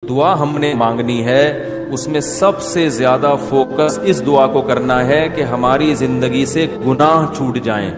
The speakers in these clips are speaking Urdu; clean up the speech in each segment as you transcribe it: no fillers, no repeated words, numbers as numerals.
دعا ہم نے مانگنی ہے اس میں سب سے زیادہ فوکس اس دعا کو کرنا ہے کہ ہماری زندگی سے گناہ چھوٹ جائیں.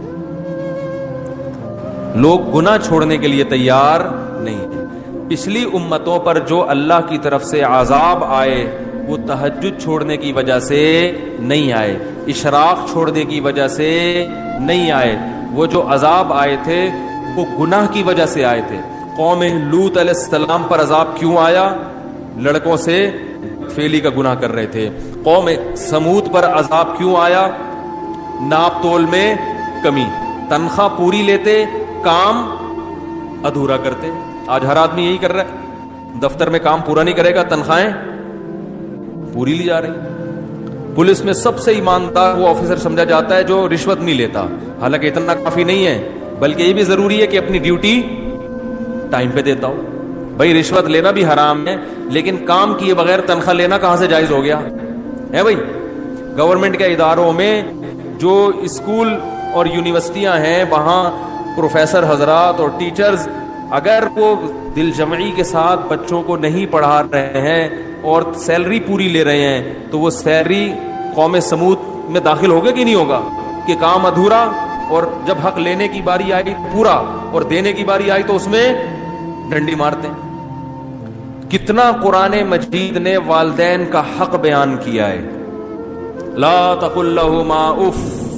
لوگ گناہ چھوڑنے کے لیے تیار نہیں ہیں. پچھلی امتوں پر جو اللہ کی طرف سے عذاب آئے وہ تہجد چھوڑنے کی وجہ سے نہیں آئے, اشراق چھوڑنے کی وجہ سے نہیں آئے. وہ جو عذاب آئے تھے وہ گناہ کی وجہ سے آئے تھے. قوم لوط علیہ السلام پر عذاب کیوں آیا؟ لڑکوں سے فیلی کا گناہ کر رہے تھے. قوم سمود پر عذاب کیوں آیا؟ ناپ تول میں کمی. تنخواہ پوری لیتے, کام ادھورا کرتے. آج ہر آدمی یہی کر رہا ہے, دفتر میں کام پورا نہیں کرے گا, تنخواہیں پوری لی جا رہی. پولیس میں سب سے ایماندار وہ آفیسر سمجھا جاتا ہے جو رشوت نہیں لیتا. حالانکہ اتنا کافی نہیں ہے, بلکہ یہ بھی ضروری ہے کہ اپنی ڈیوٹی ٹائم پہ دیتا ہو. بھائی رشوت لینا بھی حرام ہے, لیکن کام کیے بغیر تنخواہ لینا کہاں سے جائز ہو گیا ہے بھائی؟ گورنمنٹ کے اداروں میں جو اسکول اور یونیورسٹیاں ہیں وہاں پروفیسر حضرات اور ٹیچرز اگر وہ دل جمعی کے ساتھ بچوں کو نہیں پڑھا رہے ہیں اور سیلری پوری لے رہے ہیں تو وہ سیلری قوم سمود میں داخل ہوگا کہ نہیں ہوگا کہ کام ادھورا, اور جب حق لینے کی باری آئی پورا اور دینے کی باری آئی تو اس میں ڈنڈی مارتے ہیں. کتنا قرآن مجید نے والدین کا حق بیان کیا ہے. لا تقل لہما اف,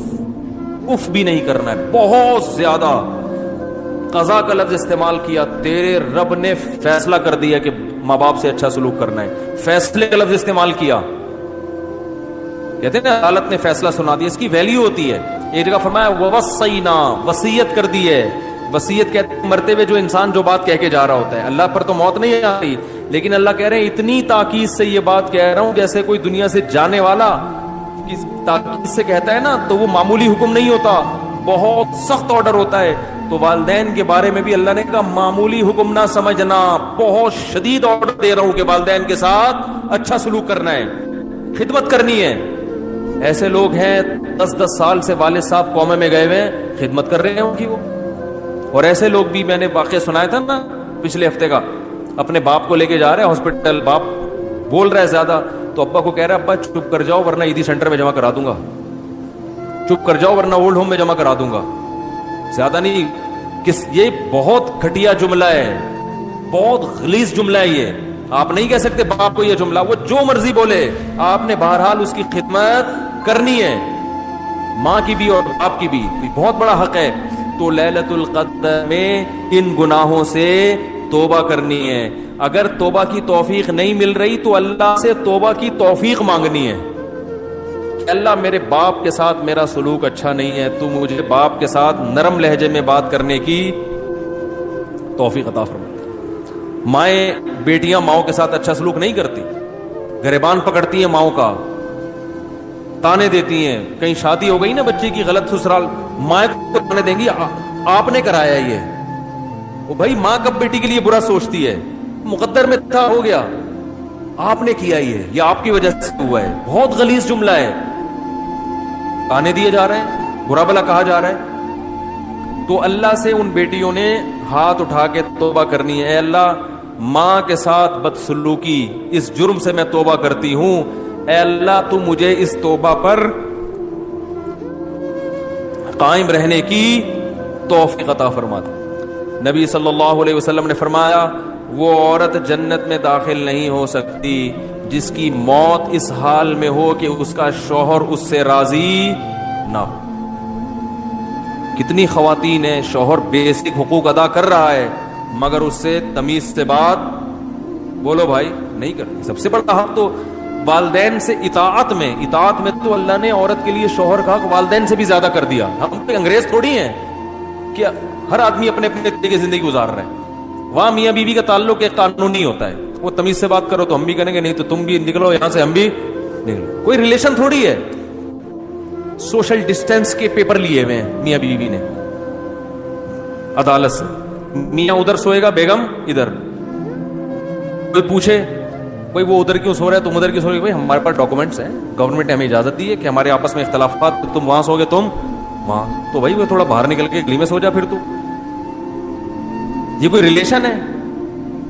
اف بھی نہیں کرنا ہے. بہت زیادہ قضا کا لفظ استعمال کیا. تیرے رب نے فیصلہ کر دیا کہ ماں باپ سے اچھا سلوک کرنا ہے, فیصلے کا لفظ استعمال کیا. کہتے ہیں نا عدالت نے فیصلہ سنا دیا, اس کی ویلیو ہوتی ہے. ایک جگہ فرمایا ووصینا, وصیت کر دی ہے. وصیت کہتے ہیں مرتے ہوئے جو انسان جو بات کہہ کے جا رہا ہوتا ہے. اللہ پر تو موت نہیں آئی, لیکن اللہ کہہ رہے ہیں اتنی تاکید سے یہ بات کہہ رہا ہوں جیسے کوئی دنیا سے جانے والا تاکید سے کہتا ہے نا, تو وہ معمولی حکم نہیں ہوتا, بہت سخت آرڈر ہوتا ہے. تو والدین کے بارے میں بھی اللہ نے کہا معمولی حکم نہ سمجھنا, بہت شدید آرڈر دے رہا ہوں کہ والدین کے ساتھ اچھا سلوک کرنا ہے, خدمت کرنی ہے. ایسے لوگ ہیں 10-10 سال سے والد صاحب قومے میں گئے ہوئے خدمت کر رہے ہیں ان کی وہ. اور ایسے لوگ بھی میں نے واقعہ سنایا تھا نا پچھلے ہفتے کا, اپنے باپ کو لے کے جا رہے ہیں ہاسپٹل, باپ بول رہا ہے زیادہ تو ابا کو کہہ رہا ہے ابا چپ کر جاؤ ورنہ ایدھی سینٹر میں جمع کرا دوں گا, چپ کر جاؤ ورنہ اولڈ ہوم میں جمع کرا دوں گا. زیادہ نہیں, یہ بہت گھٹیا جملہ ہے, بہت غلیظ جملہ ہے. یہ آپ نہیں کہہ سکتے باپ کو یہ جملہ, وہ جو مرضی بولے آپ نے بہرحال اس کی خدمت کرنی ہے, ماں کی بھی اور باپ کی بھی, بہت بڑا حق ہے. تو لیلۃ القدر میں ان گناہوں سے توبہ کرنی ہے. اگر توبہ کی توفیق نہیں مل رہی تو اللہ سے توبہ کی توفیق مانگنی ہے کہ اللہ میرے باپ کے ساتھ میرا سلوک اچھا نہیں ہے, تو مجھے باپ کے ساتھ نرم لہجے میں بات کرنے کی توفیق عطا فرما. مائیں بیٹیاں ماؤں کے ساتھ اچھا سلوک نہیں کرتی, گریبان پکڑتی ہیں ماؤں کا, تانے دیتی ہیں. کہیں شادی ہو گئی نا بچے کی غلط سسرال, مائیں کو تانے دیں گی آپ نے کرایا یہ. وہ بھائی ماں کب بیٹی کے لیے برا سوچتی ہے, مقدر میں تھا ہو گیا, آپ نے کیا یہ آپ کی وجہ سے ہوا ہے. بہت غلیظ جملہ ہے, تانے دیے جا رہے ہیں, برا بلا کہا جا رہا ہے. تو اللہ سے ان بیٹیوں نے ہاتھ اٹھا کے توبہ کرنی ہے. اے اللہ ماں کے ساتھ بدسلوکی اس جرم سے میں توبہ کرتی ہوں, اے اللہ تو مجھے اس توبہ پر قائم رہنے کی توفیق عطا فرما دے. نبی صلی اللہ علیہ وسلم نے فرمایا وہ عورت جنت میں داخل نہیں ہو سکتی جس کی موت اس حال میں ہو کہ اس کا شوہر اس سے راضی نہ ہو. کتنی خواتین ہیں شوہر بیسک حقوق ادا کر رہا ہے مگر اس سے تمیز سے بات بولو بھائی نہیں کرتی. سب سے بڑا حق تو والدین سے اطاعت میں تو اللہ نے عورت کے لیے شوہر کا حق والدین سے بھی زیادہ کر دیا. ہم کوئی انگریز تھوڑی ہیں کہ ہر آدمی اپنے اپنے طریقے کی زندگی گزار رہے ہیں. وہاں میاں بیوی کا تعلق ایک قانونی ہوتا ہے, وہ تمیز سے بات کرو تو ہم بھی کریں گے, نہیں تو تم بھی نکلو یہاں سے, ہم بھی نکلو. کوئی ریلیشن تھوڑی ہے. سوشل ڈسٹینس کے پیپر لیے ہوئے ہیں میاں بیوی نے عدالت سے, میاں ادھر سوئے گا بیگم ادھر. کوئی پوچھے بھائی وہ ادھر کیوں سو رہا ہے تم ادھر کیوں سو رہے, بھائی ہمارے پاس ڈاکومنٹس ہیں, گورنمنٹ نے ہمیں اجازت دی ہے کہ ہمارے آپس میں اختلافات, تم وہاں سو گے تم وہاں, تو بھائی وہ تھوڑا باہر نکل کے گلی میں سو جا پھر تو. یہ کوئی ریلیشن ہے؟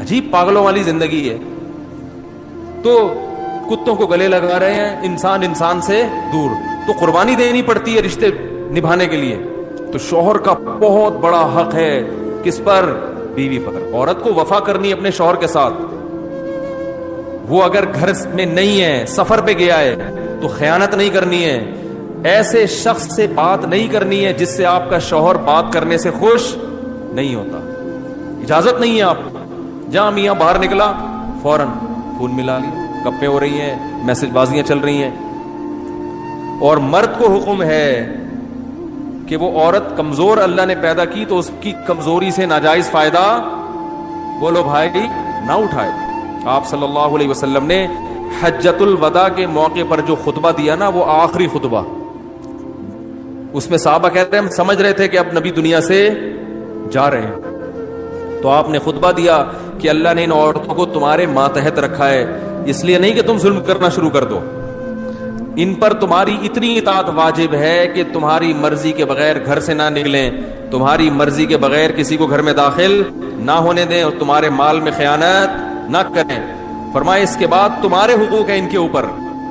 عجیب پاگلوں والی زندگی ہے. تو کتوں کو گلے لگا رہے ہیں, انسان انسان سے دور. تو قربانی دینی پڑتی ہے رشتے نبھانے کے لیے. تو شوہر کا بہت بڑا حق ہے کس پر؟ بیوی پر. عورت کو وفا کرنی اپنے شوہر کے ساتھ. وہ اگر گھر میں نہیں ہے, سفر پہ گیا ہے, تو خیانت نہیں کرنی ہے. ایسے شخص سے بات نہیں کرنی ہے جس سے آپ کا شوہر بات کرنے سے خوش نہیں ہوتا. اجازت نہیں ہے آپ کو. جہاں میاں باہر نکلا فوراً فون ملا لیا, گپیں ہو رہی ہیں, میسج بازیاں چل رہی ہیں. اور مرد کو حکم ہے کہ وہ عورت کمزور اللہ نے پیدا کی تو اس کی کمزوری سے ناجائز فائدہ بولو بھائی نہ اٹھائے. آپ صلی اللہ علیہ وسلم نے حجۃ الوداع کے موقع پر جو خطبہ دیا نا, وہ آخری خطبہ, اس میں صحابہ کہتے ہیں ہم سمجھ رہے تھے کہ اب نبی دنیا سے جا رہے ہیں. تو آپ نے خطبہ دیا کہ اللہ نے ان عورتوں کو تمہارے ماتحت رکھا ہے, اس لیے نہیں کہ تم ظلم کرنا شروع کر دو. ان پر تمہاری اتنی اطاعت واجب ہے کہ تمہاری مرضی کے بغیر گھر سے نہ نکلیں, تمہاری مرضی کے بغیر کسی کو گھر میں داخل نہ ہونے دیں, اور تمہارے مال میں خیانت نہ کریں. فرمائے اس کے بعد تمہارے حقوق ہیں ان کے اوپر,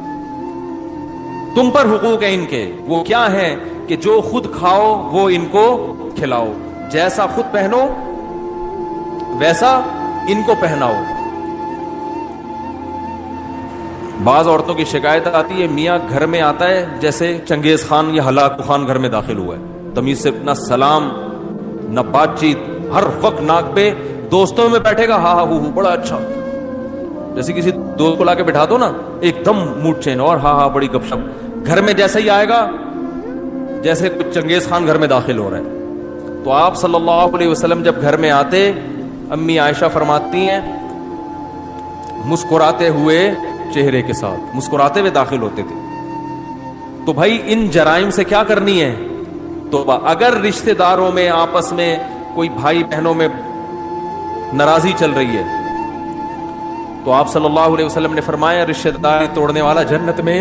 تم پر حقوق ہیں ان کے. وہ کیا ہیں کہ جو خود کھاؤ وہ ان کو کھلاؤ, جیسا خود پہنو ویسا ان کو پہناؤ. بعض عورتوں کی شکایت آتی ہے میاں گھر میں آتا ہے جیسے چنگیز خان یا ہلاکو خان گھر میں داخل ہوا ہے, تمیز سے نہ سلام نہ بات چیت, ہر وقت ناک پہ. دوستوں میں بیٹھے گا ہاں ہاں بڑا اچھا, جیسے کسی دوست کو لا کے بٹھا دو نا ایک دم موڈ چینج, اور ہاں ہاں بڑی گپ شپ. گھر میں جیسا ہی آئے گا جیسے کچھ چنگیز خان گھر میں داخل ہو رہا ہے. تو آپ صلی اللہ علیہ وسلم جب گھر میں آتے, امی عائشہ فرماتی ہیں مسکراتے ہوئے چہرے کے ساتھ مسکراتے ہوئے داخل ہوتے تھے. تو بھائی ان جرائم سے کیا کرنی ہے توبہ. اگر رشتہ داروں میں آپس میں کوئی بھائی بہنوں میں ناراضی چل رہی ہے تو آپ صلی اللہ علیہ وسلم نے فرمایا رشتہ داری توڑنے والا جنت میں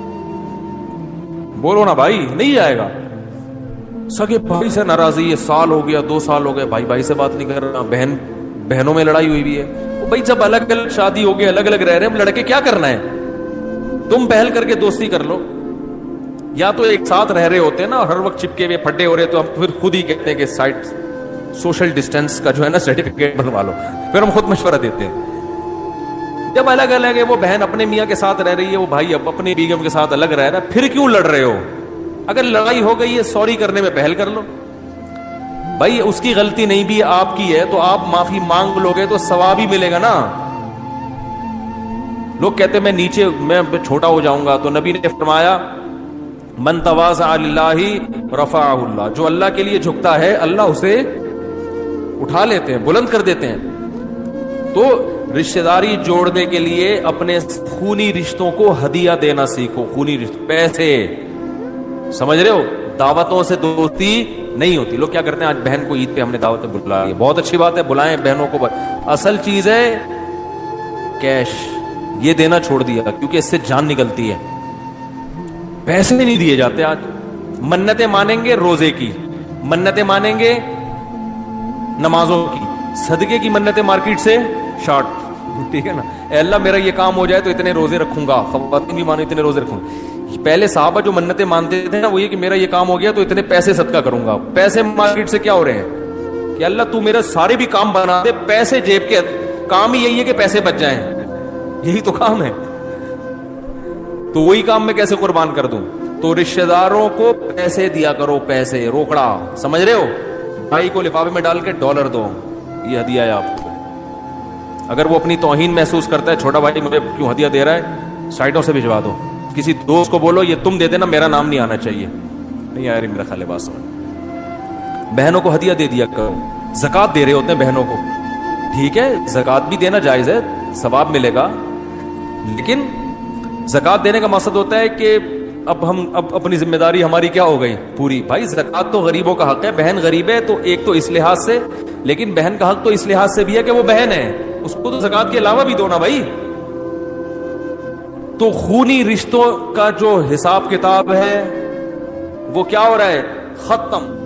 بولو نا بھائی نہیں جائے گا. سگے بھائی سے ناراضی ہے, سال ہو گیا 2 سال ہو گئے, بھائی بھائی سے بات نہیں کر رہا, بہن بہنوں میں لڑائی ہوئی بھی ہے. بھائی جب الگ الگ شادی ہو گئی, الگ الگ رہ رہے ہیں, لڑکے کیا کرنا ہے, تم پہل کر کے دوستی کر لو. یا تو ایک ساتھ رہ رہے ہوتے ہیں نا, ہر وقت چپکے ہوئے پھڈے ہو رہے, تو ہم پھر خود ہی کہتے ہیں کہ سائٹ سوشل ڈسٹینس کا جو ہے نا سرٹیفکیٹ بنوا لو, پھر ہم خود مشورہ دیتے ہیں. جب الگ الگ ہے, وہ بہن اپنے میاں کے ساتھ رہ رہی ہے, وہ بھائی اب اپنی بیگم کے ساتھ الگ رہ رہا ہے, پھر کیوں لڑ رہے ہو؟ اگر لڑائی ہو گئی ہے سوری کرنے میں پہل کر لو. بھائی اس کی غلطی نہیں بھی آپ کی ہے تو آپ معافی مانگ لو گے تو ثواب ہی ملے گا نا. لوگ کہتے میں نیچے میں چھوٹا ہو جاؤں گا, تو نبی نے فرمایا من تواضع للہ رفعہ اللہ, جو اللہ کے لیے جھکتا ہے اللہ اسے اٹھا لیتے ہیں, بلند کر دیتے ہیں. تو رشتہ داری جوڑنے کے لیے اپنے خونی رشتوں کو ہدیہ دینا سیکھو. خونی رشتوں, پیسے, سمجھ رہے ہو, دعوتوں سے دوستی نہیں ہوتی. لوگ کیا کرتے ہیں آج بہن کو عید پہ ہم نے دعوت بلا لی, بہت اچھی بات ہے, بلائیں بہنوں کو, اصل چیز ہے کیش, یہ دینا چھوڑ دیا کیونکہ اس سے جان نکلتی ہے. پیسے نہیں دیے جاتے آج. منتیں مانیں گے روزے کی, منتیں مانیں گے نمازوں کی, صدقے کی منتیں مارکیٹ سے شارٹ, ٹھیک ہے نا. اے اللہ میرا یہ کام ہو جائے تو اتنے روزے رکھوں گا, خواتین بھی مانو اتنے روزے رکھوں گا. پہلے صحابہ جو منتیں مانتے تھے نا وہ یہ کہ میرا یہ کام ہو گیا تو اتنے پیسے صدقہ کروں گا. پیسے مارکیٹ سے کیا ہو رہے ہیں کہ اللہ تو میرا سارے بھی کام بنا دے, پیسے جیب کے کام ہی یہی ہے کہ پیسے بچ جائیں, یہی تو کام ہے. تو وہی کام میں کیسے قربان کر دوں؟ تو رشتہ داروں کو پیسے دیا کرو, پیسے روکڑا, سمجھ رہے ہو. بھائی کو لفافے میں ڈال کے $1 دو, یہ ہدیہ ہے آپ کو. اگر وہ اپنی توہین محسوس کرتا ہے چھوٹا بھائی مجھے کیوں ہدیہ دے رہا ہے, سائٹوں سے بھجوا دو. کسی دوست کو بولو یہ تم دے دینا, میرا نام نہیں آنا چاہیے. نہیں آ رہی میرا خیال ہے بات سمجھ. بہنوں کو ہدیہ دے دیا کرو. زکات دے رہے ہوتے ہیں بہنوں کو, ٹھیک ہے زکات بھی دینا جائز ہے, ثواب ملے گا, لیکن زکات دینے کا مقصد ہوتا ہے کہ اب اپنی ذمہ داری ہماری کیا ہو گئی پوری. بھائی زکات تو غریبوں کا حق ہے, بہن غریب ہے تو ایک تو اس لحاظ سے, لیکن بہن کا حق تو اس لحاظ سے بھی ہے کہ وہ بہن ہے, اس کو تو زکات کے علاوہ بھی دو نا بھائی. تو خونی رشتوں کا جو حساب کتاب ہے وہ کیا ہو رہا ہے, ختم.